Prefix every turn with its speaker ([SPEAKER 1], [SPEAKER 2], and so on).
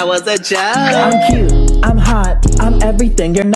[SPEAKER 1] That was a joke.
[SPEAKER 2] I'm cute, I'm hot, I'm everything you're